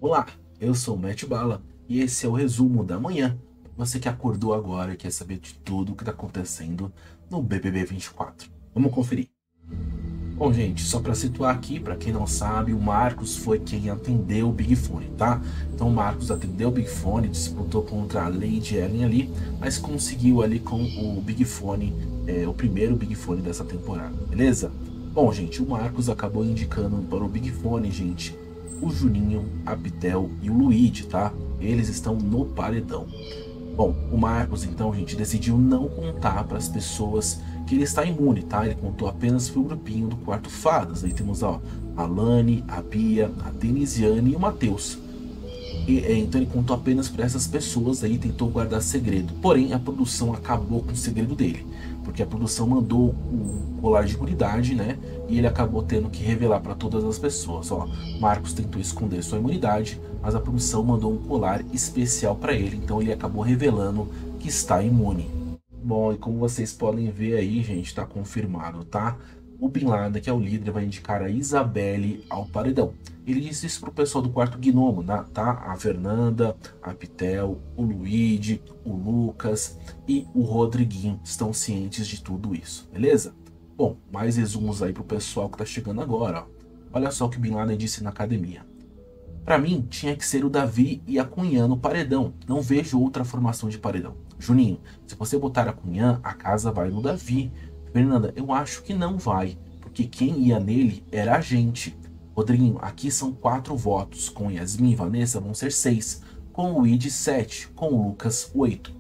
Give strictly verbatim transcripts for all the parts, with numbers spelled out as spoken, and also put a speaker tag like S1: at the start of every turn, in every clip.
S1: Olá, eu sou o Matt Bala e esse é o resumo da manhã. Você que acordou agora e quer saber de tudo o que está acontecendo no B B B vinte e quatro. Vamos conferir. Bom, gente, só para situar aqui, para quem não sabe, o Marcos foi quem atendeu o Big Fone, tá? Então o Marcos atendeu o Big Fone, disputou contra a Lady Ellen ali, mas conseguiu ali com o Big Fone, é, o primeiro Big Fone dessa temporada, beleza? Bom, gente, o Marcos acabou indicando para o Big Fone, gente, o Juninho, a Pitel e o Luigi, tá? Eles estão no paredão. Bom, o Marcos, então, gente, decidiu não contar para as pessoas que ele está imune, tá? Ele contou apenas para o grupinho do Quarto Fadas. Aí temos, ó, a Lani, a Bia, a Denisiane e o Matheus. E, é, então ele contou apenas para essas pessoas aí, tentou guardar segredo. Porém, a produção acabou com o segredo dele, porque a produção mandou um colar de imunidade, né? E ele acabou tendo que revelar para todas as pessoas. Ó, Marcos tentou esconder sua imunidade, mas a produção mandou um colar especial para ele, então ele acabou revelando que está imune. Bom, e como vocês podem ver aí, gente, está confirmado, tá? O Bin Laden, que é o líder, vai indicar a Isabelle ao paredão. Ele disse isso pro pessoal do quarto gnomo, tá? A Fernanda, a Pitel, o Luigi, o Lucas e o Rodriguinho estão cientes de tudo isso, beleza? Bom, mais resumos aí pro pessoal que tá chegando agora, ó. Olha só o que o Bin Laden disse na academia. Pra mim, tinha que ser o Davi e a Cunhã no paredão. Não vejo outra formação de paredão. Juninho, se você botar a Cunhã, a casa vai no Davi. Fernanda, eu acho que não vai, porque quem ia nele era a gente. Rodriguinho, aqui são quatro votos. Com Yasmin e Vanessa vão ser seis. Com o Luigi, sete. Com o Lucas, oito.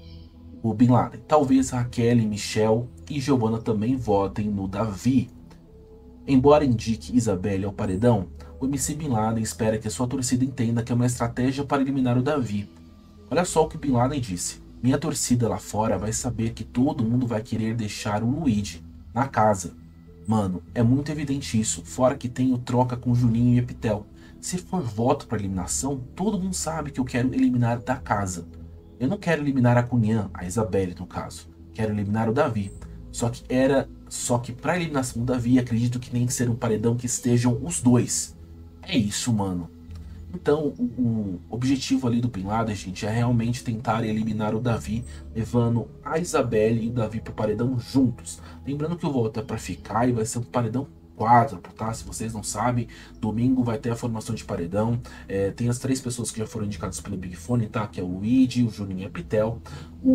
S1: O Bin Laden, talvez Raquel, Michel e Giovanna também votem no Davi. Embora indique Isabelle ao paredão, o M C Bin Laden espera que a sua torcida entenda que é uma estratégia para eliminar o Davi. Olha só o que Bin Laden disse. Minha torcida lá fora vai saber que todo mundo vai querer deixar o Luigi na casa. Mano, é muito evidente isso, fora que tenho troca com Juninho e Epitel. Se for voto para eliminação, todo mundo sabe que eu quero eliminar da casa. Eu não quero eliminar a Cunhã, a Isabelle no caso. Quero eliminar o Davi. Só que era, só que para eliminação do Davi, acredito que tem que ser um paredão que estejam os dois. É isso, mano. Então, o, o objetivo ali do Bin Laden, gente, é realmente tentar eliminar o Davi, levando a Isabelle e o Davi pro paredão juntos. Lembrando que o voto é para ficar e vai ser um paredão quatro, tá? Se vocês não sabem, domingo vai ter a formação de paredão. É, tem as três pessoas que já foram indicadas pelo Big Fone, tá? Que é o Luigi, o Juninho e a Pitel. O,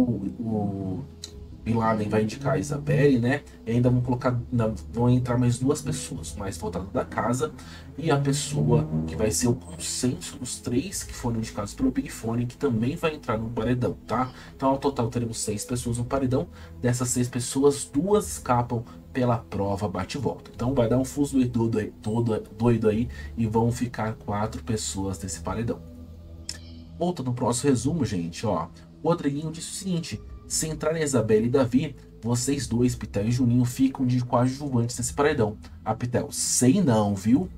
S1: o Bin Laden vai indicar a Isabelle, né? E ainda vão colocar, vão entrar mais duas pessoas, mais votadas da casa, e a pessoa que vai ser o consenso dos três que foram indicados pelo Big Fone, que também vai entrar no paredão, tá? Então ao total teremos seis pessoas no paredão. Dessas seis pessoas, duas escapam pela prova bate-volta. Então vai dar um fuso doido aí, todo doido aí, e vão ficar quatro pessoas nesse paredão. Volta no próximo resumo, gente, ó. O Rodriguinho disse o seguinte: se entrarem Isabelle e Davi, vocês dois, Pitel e Juninho, ficam de coadjuvantes nesse paredão. A Pitel, sei não, viu?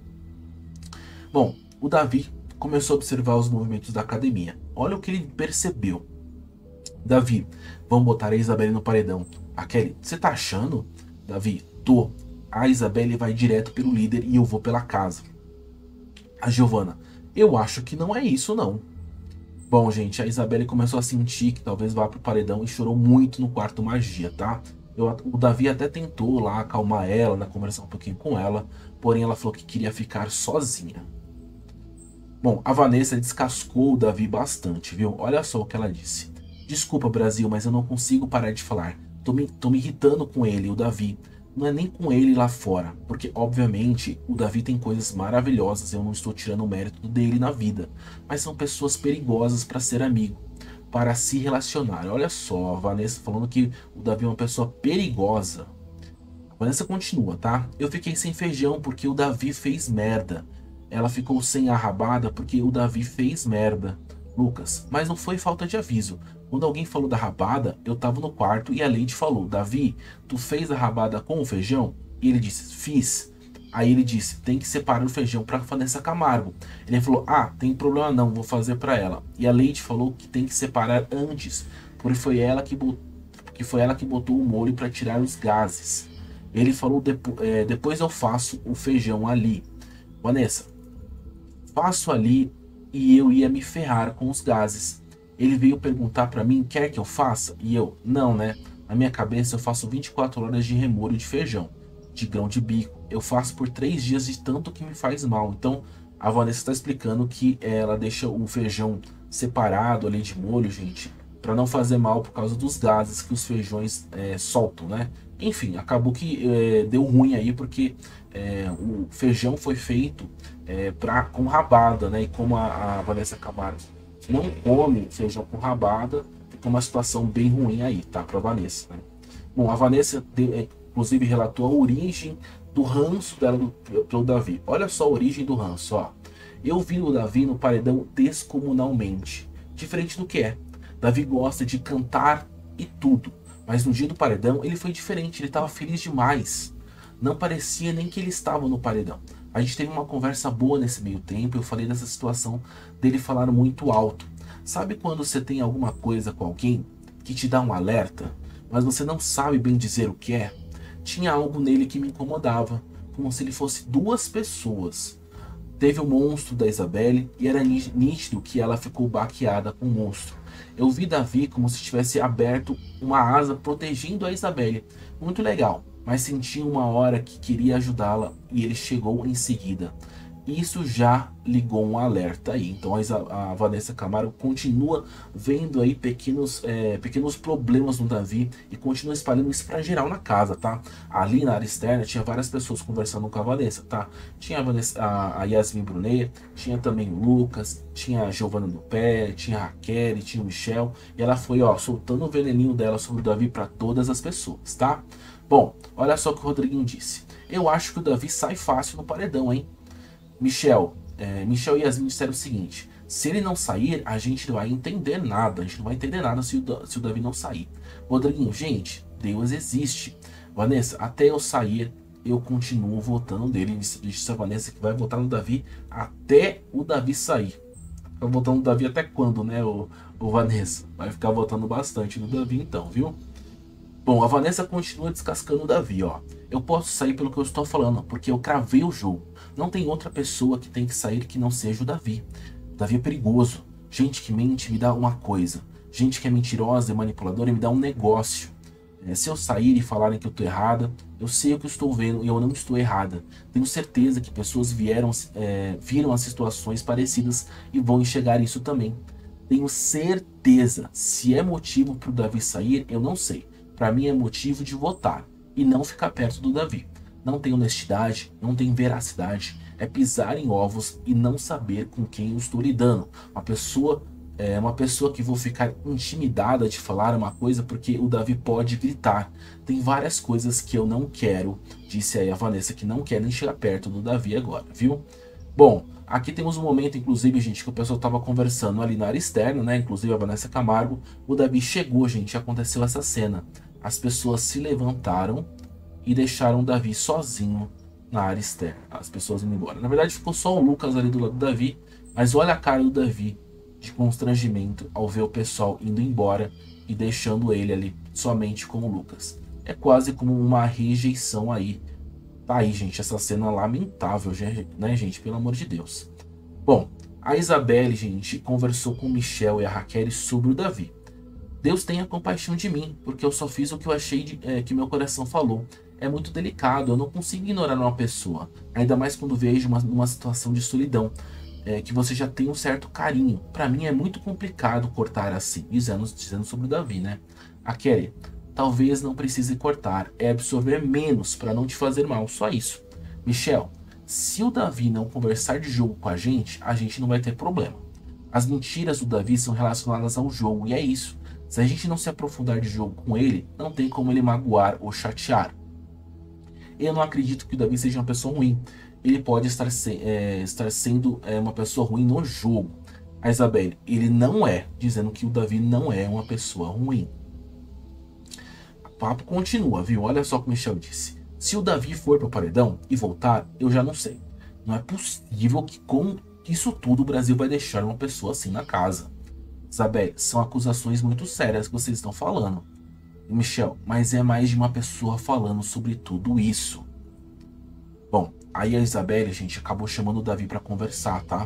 S1: Bom, o Davi começou a observar os movimentos da academia. Olha o que ele percebeu. Davi, vamos botar a Isabelle no paredão. A Kelly, você tá achando? Davi, tô. A Isabelle vai direto pelo líder e eu vou pela casa. A Giovanna, eu acho que não é isso não. Bom, gente, a Isabelle começou a sentir que talvez vá pro paredão e chorou muito no quarto magia, tá? Eu, o Davi até tentou lá acalmar ela, né, conversar um pouquinho com ela, porém ela falou que queria ficar sozinha. Bom, a Vanessa descascou o Davi bastante, viu? Olha só o que ela disse. Desculpa, Brasil, mas eu não consigo parar de falar. Tô me, tô me irritando com ele, o Davi. Não é nem com ele lá fora, porque obviamente o Davi tem coisas maravilhosas, eu não estou tirando o mérito dele na vida, mas são pessoas perigosas para ser amigo, para se relacionar. Olha só, a Vanessa falando que o Davi é uma pessoa perigosa. A Vanessa continua, tá? Eu fiquei sem feijão porque o Davi fez merda. Ela ficou sem a rabada porque o Davi fez merda. Lucas, mas não foi falta de aviso. Quando alguém falou da rabada, eu tava no quarto e a Lady falou: Davi, tu fez a rabada com o feijão? E ele disse: fiz. Aí ele disse: tem que separar o feijão para Vanessa Camargo. Ele falou: ah, tem problema não, vou fazer para ela. E a Lady falou que tem que separar antes, porque foi ela que botou, que foi ela que botou o molho para tirar os gases. Ele falou: Depo é, depois eu faço o feijão ali. Vanessa, faço ali e eu ia me ferrar com os gases. Ele veio perguntar para mim, quer que eu faça? E eu, não, né? Na minha cabeça eu faço vinte e quatro horas de remolho de feijão, de grão de bico. Eu faço por três dias de tanto que me faz mal. Então a Vanessa está explicando que ela deixa o feijão separado ali de molho, gente, para não fazer mal por causa dos gases que os feijões é, soltam, né? Enfim, acabou que é, deu ruim aí porque é, o feijão foi feito é, pra, com rabada, né? E como a, a Vanessa Camargo não come feijão com rabada, fica uma situação bem ruim aí, tá? Pra Vanessa, né? Bom, a Vanessa deu, é, inclusive relatou a origem do ranço dela pelo Davi. Olha só a origem do ranço, ó. Eu vi o Davi no paredão descomunalmente. Diferente do que é. Davi gosta de cantar e tudo. Mas no dia do paredão ele foi diferente. Ele estava feliz demais. Não parecia nem que ele estava no paredão. A gente teve uma conversa boa nesse meio tempo. Eu falei dessa situação dele falar muito alto. Sabe quando você tem alguma coisa com alguém que te dá um alerta, mas você não sabe bem dizer o que é? Tinha algo nele que me incomodava. Como se ele fosse duas pessoas. Teve o monstro da Isabelle e era nítido que ela ficou baqueada com o monstro. Eu vi Davi como se tivesse aberto uma asa protegendo a Isabelle. Muito legal, mas senti uma hora que queria ajudá-la e ele chegou em seguida. Isso já ligou um alerta aí. Então a Vanessa Camargo continua vendo aí pequenos, é, pequenos problemas no Davi e continua espalhando isso pra geral na casa, tá? Ali na área externa tinha várias pessoas conversando com a Vanessa, tá? Tinha a, Vanessa, a, a Yasmin Brunet, tinha também o Lucas, tinha a Giovana do Pé, tinha a Raquel, tinha o Michel. E ela foi, ó, soltando o veneninho dela sobre o Davi para todas as pessoas, tá? Bom, olha só o que o Rodriguinho disse. Eu acho que o Davi sai fácil no paredão, hein? Michel, é, Michel e Yasmin disseram o seguinte: se ele não sair, a gente não vai entender nada. A gente não vai entender nada se o, se o Davi não sair. Rodriguinho, gente, Deus existe. Vanessa, até eu sair, eu continuo votando nele. Disse a Vanessa que vai votar no Davi até o Davi sair. Vai votar no Davi até quando, né, o, o Vanessa? Vai ficar votando bastante no Davi então, viu? Bom, a Vanessa continua descascando o Davi, ó. Eu posso sair pelo que eu estou falando, porque eu cravei o jogo. Não tem outra pessoa que tem que sair que não seja o Davi. O Davi é perigoso. Gente que mente me dá uma coisa. Gente que é mentirosa e manipuladora me dá um negócio. É, se eu sair e falarem que eu estou errada, eu sei o que eu estou vendo e eu não estou errada. Tenho certeza que pessoas vieram, é, viram as situações parecidas e vão enxergar isso também. Tenho certeza. Se é motivo para o Davi sair, eu não sei. Para mim é motivo de votar e não ficar perto do Davi. Não tem honestidade, não tem veracidade, é pisar em ovos e não saber com quem eu estou lidando. Uma pessoa, é, uma pessoa que vou ficar intimidada de falar uma coisa porque o Davi pode gritar. Tem várias coisas que eu não quero, disse aí a Vanessa, que não quer nem chegar perto do Davi agora, viu? Bom, aqui temos um momento, inclusive, gente, que o pessoal estava conversando ali na área externa, né? Inclusive a Vanessa Camargo. O Davi chegou, gente, aconteceu essa cena. As pessoas se levantaram e deixaram o Davi sozinho na área externa. As pessoas indo embora. Na verdade ficou só o Lucas ali do lado do Davi. Mas olha a cara do Davi de constrangimento ao ver o pessoal indo embora e deixando ele ali somente com o Lucas. É quase como uma rejeição aí. Tá aí, gente, essa cena lamentável, né, gente? Pelo amor de Deus. Bom, a Isabelle, gente, conversou com o Michel e a Raquel sobre o Davi. Deus tenha compaixão de mim, porque eu só fiz o que eu achei de, é, que meu coração falou. É muito delicado, eu não consigo ignorar uma pessoa. Ainda mais quando vejo uma, uma situação de solidão, é, que você já tem um certo carinho. Pra mim é muito complicado cortar assim. Dizendo, dizendo sobre o Davi, né? A Kelly, talvez não precise cortar, é absorver menos para não te fazer mal, só isso. Michel, se o Davi não conversar de jogo com a gente, a gente não vai ter problema. As mentiras do Davi são relacionadas ao jogo, e é isso. Se a gente não se aprofundar de jogo com ele, não tem como ele magoar ou chatear. Eu não acredito que o Davi seja uma pessoa ruim. Ele pode estar, se, é, estar sendo é, uma pessoa ruim no jogo. A Isabelle, ele não é, dizendo que o Davi não é uma pessoa ruim. O papo continua, viu? Olha só o que o Michel disse. Se o Davi for para o paredão e voltar, eu já não sei. Não é possível que com isso tudo o Brasil vai deixar uma pessoa assim na casa. Isabelle, são acusações muito sérias que vocês estão falando. E Michel, mas é mais de uma pessoa falando sobre tudo isso. Bom, aí a Isabelle, gente, acabou chamando o Davi para conversar, tá?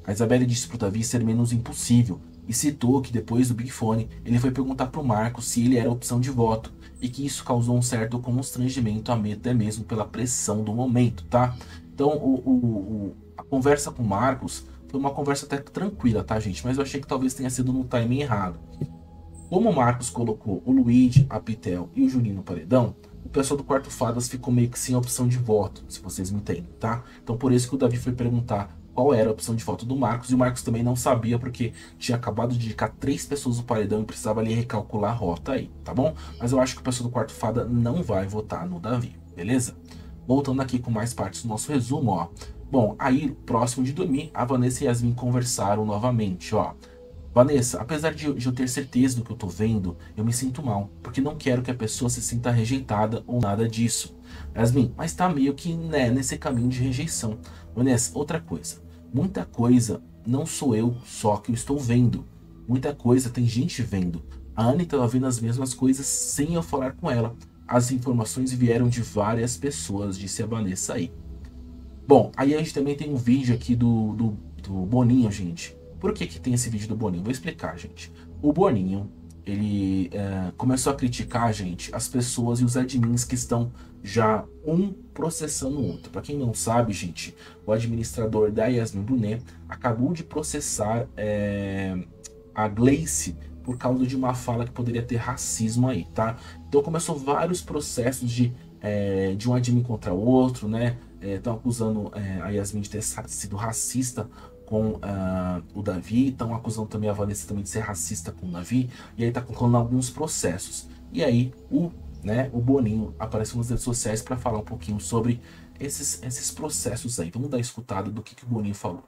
S1: A Isabelle disse pro Davi ser menos impossível e citou que depois do Big Fone ele foi perguntar pro Marcos se ele era opção de voto e que isso causou um certo constrangimento até mesmo pela pressão do momento, tá? Então o, o, o, a conversa com o Marcos foi uma conversa até tranquila, tá, gente? Mas eu achei que talvez tenha sido no timing errado. Como o Marcos colocou o Luigi, a Pitel e o Juninho no paredão, o pessoal do Quarto Fadas ficou meio que sem opção de voto, se vocês me entendem, tá? Então por isso que o Davi foi perguntar qual era a opção de voto do Marcos, e o Marcos também não sabia, porque tinha acabado de indicar três pessoas no paredão e precisava ali recalcular a rota aí, tá bom? Mas eu acho que o pessoal do Quarto Fada não vai votar no Davi, beleza? Voltando aqui com mais partes do nosso resumo, ó. Bom, aí, próximo de dormir, a Vanessa e Yasmin conversaram novamente, ó. Vanessa, apesar de eu ter certeza do que eu tô vendo, eu me sinto mal, porque não quero que a pessoa se sinta rejeitada ou nada disso. Yasmin, mas tá meio que, né, nesse caminho de rejeição. Vanessa, outra coisa, muita coisa não sou eu só que eu estou vendo. Muita coisa tem gente vendo. A Anne estava vendo as mesmas coisas sem eu falar com ela. As informações vieram de várias pessoas, disse a Vanessa aí. Bom, aí a gente também tem um vídeo aqui do, do, do Boninho, gente. Por que que tem esse vídeo do Boninho? Vou explicar, gente. O Boninho, ele é, começou a criticar, gente, as pessoas e os admins que estão já um processando o outro. Para quem não sabe, gente, o administrador da Yasmin Brunet acabou de processar é, a Gleice por causa de uma fala que poderia ter racismo aí, tá? Então começou vários processos de, é, de um admin contra o outro, né? Estão é, acusando é, a Yasmin de ter sido racista com uh, o Davi, estão acusando também a Vanessa também de ser racista com o Davi, e aí tá colocando alguns processos. E aí o, né, o Boninho apareceu nas redes sociais para falar um pouquinho sobre esses, esses processos aí. Vamos dar escutada do que, que o Boninho falou.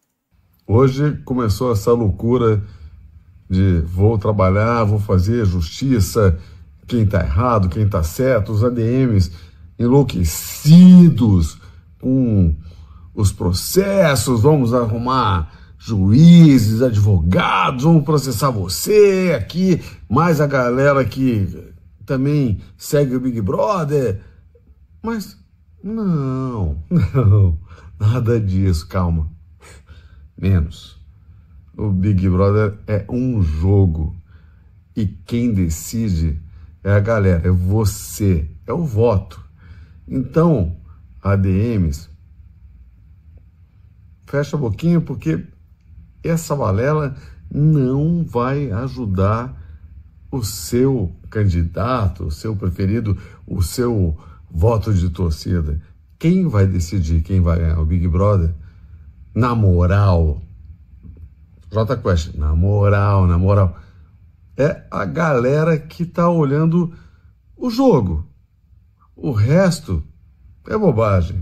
S2: Hoje começou essa loucura de vou trabalhar, vou fazer justiça, quem tá errado, quem tá certo, os A D Ms enlouquecidos com os processos, vamos arrumar juízes, advogados, vamos processar você aqui, mais a galera que também segue o Big Brother. Mas não, não, nada disso, calma. Menos. O Big Brother é um jogo e quem decide é a galera, é você, é o voto. Então, A D Ms, fecha a boquinha, porque essa balela não vai ajudar o seu candidato, o seu preferido, o seu voto de torcida. Quem vai decidir quem vai ganhar o Big Brother? Na moral, J Quest, na moral, na moral, é a galera que tá olhando o jogo. O resto é bobagem.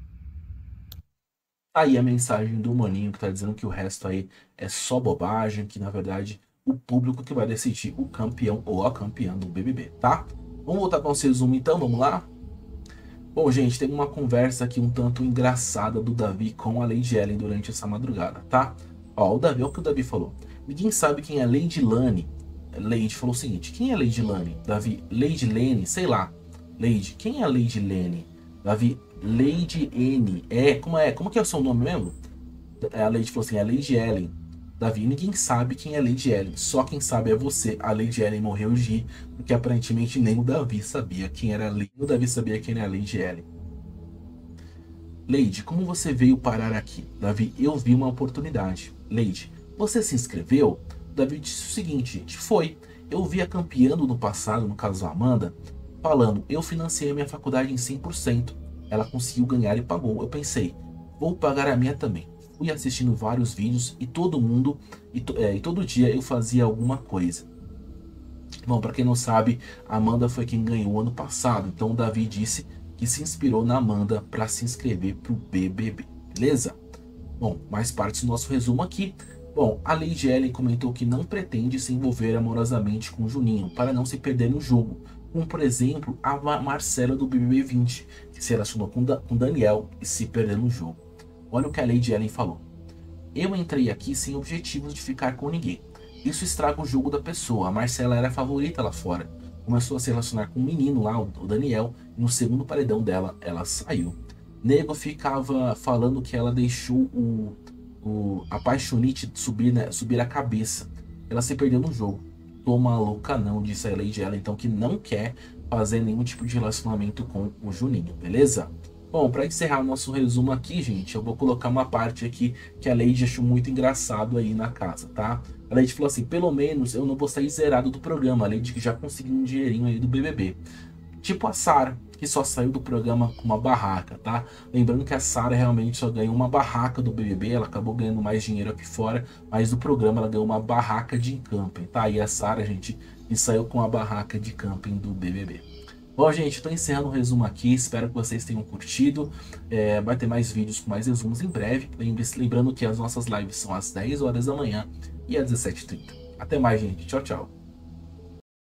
S1: Aí a mensagem do Maninho que tá dizendo que o resto aí é só bobagem, que na verdade o público que vai decidir o campeão ou a campeã do B B B, tá? Vamos voltar com o resumo então, vamos lá? Bom, gente, tem uma conversa aqui um tanto engraçada do Davi com a Lady Ellen durante essa madrugada, tá? Ó, o Davi, olha o que o Davi falou. Ninguém sabe quem é Lady Lani. Lady falou o seguinte, quem é Lady Lani? Davi, Lady Lene, sei lá. Lady, quem é a Lady Lene? Davi, Lady N. É, como é? Como que é o seu nome mesmo? A Lady falou assim, é Lady Ellen. Davi, ninguém sabe quem é Lady Ellen. Só quem sabe é você. A Lady Ellen morreu de rir, porque aparentemente nem o Davi sabia quem era a Lady. O Davi sabia quem era a Lady Ellen. Lady, como você veio parar aqui? Davi, eu vi uma oportunidade. Lady, você se inscreveu? Davi disse o seguinte, gente, foi. Eu vi a campeando no passado, no caso a Amanda, falando, eu financiei a minha faculdade em cem por cento. Ela conseguiu ganhar e pagou. Eu pensei, vou pagar a minha também. Fui assistindo vários vídeos e todo mundo, e, to, é, e todo dia eu fazia alguma coisa. Bom, para quem não sabe, a Amanda foi quem ganhou ano passado. Então o Davi disse que se inspirou na Amanda para se inscrever para o B B B. Beleza? Bom, mais partes do nosso resumo aqui. Bom, a Lady Ellen comentou que não pretende se envolver amorosamente com o Juninho para não se perder no jogo. Como, por exemplo, a Marcela do B B B vinte, que se relacionou com o Daniel e se perdeu no jogo. Olha o que a Lady Ellen falou. Eu entrei aqui sem objetivos de ficar com ninguém. Isso estraga o jogo da pessoa. A Marcela era a favorita lá fora. Começou a se relacionar com um menino lá, o Daniel, e no segundo paredão dela, ela saiu. Nego ficava falando que ela deixou o, o apaixonite subir, né, subir a cabeça. Ela se perdeu no jogo. Tô maluca não, disse a Lady ela, então, que não quer fazer nenhum tipo de relacionamento com o Juninho, beleza? Bom, para encerrar o nosso resumo aqui, gente, eu vou colocar uma parte aqui que a Lady achou muito engraçado aí na casa, tá? A Lady falou assim, pelo menos eu não vou sair zerado do programa, a Lady que já conseguiu um dinheirinho aí do B B B. Tipo a Sarah, que só saiu do programa com uma barraca, tá? Lembrando que a Sarah realmente só ganhou uma barraca do B B B, ela acabou ganhando mais dinheiro aqui fora, mas do programa ela ganhou uma barraca de camping, tá? E a Sarah, gente, que saiu com a barraca de camping do B B B. Bom, gente, estou encerrando o resumo aqui, espero que vocês tenham curtido. É, vai ter mais vídeos com mais resumos em breve. Lembrando que as nossas lives são às dez horas da manhã e às dezessete e trinta. Até mais, gente. Tchau, tchau.